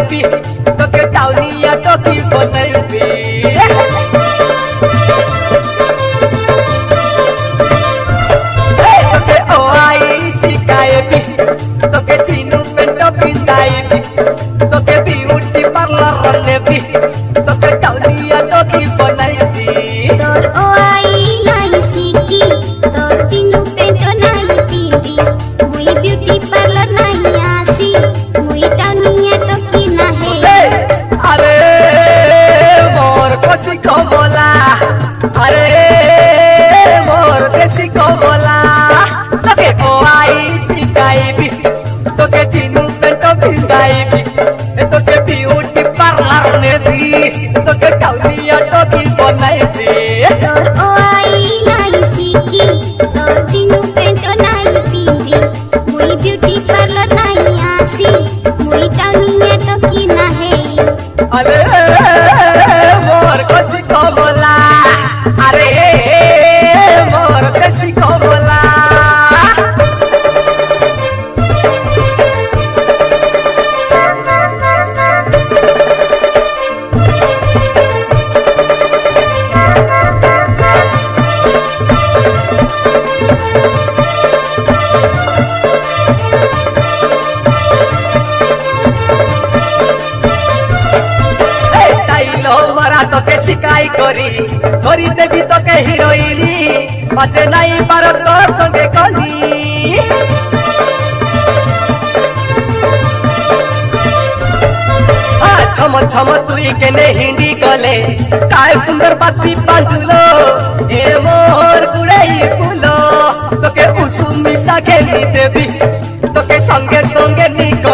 भी तोके टाउनिया टोकी बनैबी तोके ओआई सिखाएबी तोके चीनू पेंट पिंदाएबी तोके ब्यूटी पार्लर रनेबी तोके टाउनिया टोकी बनैबी तोर ओआई नहीं सीखी तोर चीनू पेंट नहीं पिंदी मुई ब्यूटी पार्लर नहीं आसी मुई टाउनिया टोकी ना है अरे मोर कसी को बोला अरे मोर कसी को बोला तोके ओआई सिखाएबी तोके चीनू पेंट पिंदाएबी तोके ब्यूटी पार्लर नेबी तोके टाउनिया टोकी बनैबी तोर ओआई नहीं सीखी तोर चीनू पेंट नहीं पिंदी मुई ब्यूटी पार्लर नहीं आसी मुई टाउनिया टोकी ना है अरे मोर कसी को बोला अरे मोर कसी को बोला तोके शिकाई करी देवी तोके हिरोइनी पाचे नहीं पार तोर संगे कली छम छम तुई के ने हिंदी गले काय सुंदर बाती पांजुलो ए मोर गुड़ाई फूलो तोके उसुमी सागे नी देवी तोके संगे संगे नी